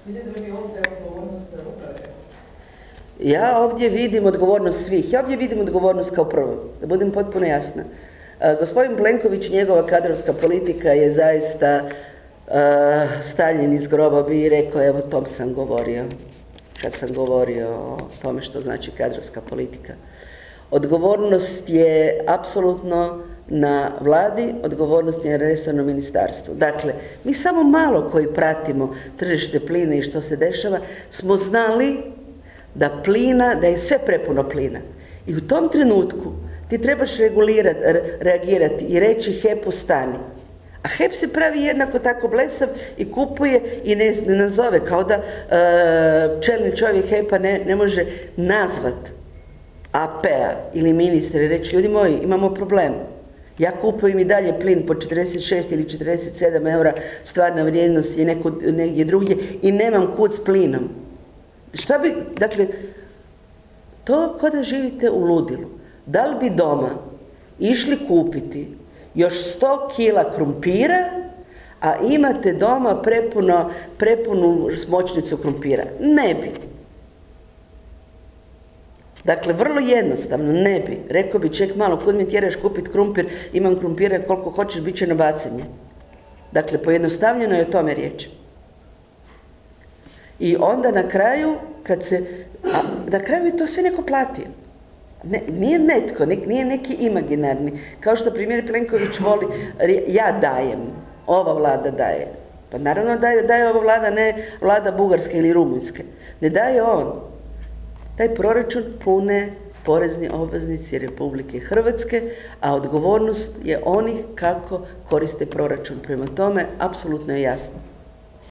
Ja ovdje vidim odgovornost svih. Ja ovdje vidim odgovornost kao prvo, da budem potpuno jasna. Gospodin Plenković, njegova kadrovska politika je zaista stavljen iz groba, bi rekao, evo tom sam govorio, kad sam govorio o tome što znači kadrovska politika. Odgovornost je apsolutno na vladi, odgovornost je na resornom ministarstvu. Dakle, mi samo malo koji pratimo tržište plina i što se dešava, smo znali da je sve prepuno plina. I u tom trenutku ti trebaš reagirati i reći HEP-u stani. A HEP se pravi jednako tako blesav i kupuje i ne nazove, kao da čelni čovjek HEP-a ne može nazvat AP-a ili ministra i reći, ljudi moji, imamo problem. Ja kupujem i dalje plin po 46 ili 47 eura, stvarna vrijednost je negdje drugdje i nemam kud s plinom. Šta bi, dakle, to kao da živite u ludilu. Da li bi doma išli kupiti još 100 kila krumpira, a imate doma prepunu smočnicu krumpira? Ne bi. Dakle, vrlo jednostavno, ne bi. Rekao bi, ček malo, kud mi tjeraš kupiti krumpir, imam krumpira koliko hoćeš, bit će na bacanje. Dakle, pojednostavljeno je o tome riječ. I onda na kraju, na kraju je to sve neko platio. Nije netko, nije neki imaginarni. Kao što premijer Plenković voli, ja dajem, ova vlada daje. Pa naravno daje ova vlada, ne vlada Bugarske ili Rumunjske. Ne daje on. Taj proračun pune porezni obveznici Republike Hrvatske, a odgovornost je onih kako koriste proračun. Prema tome, apsolutno je jasno.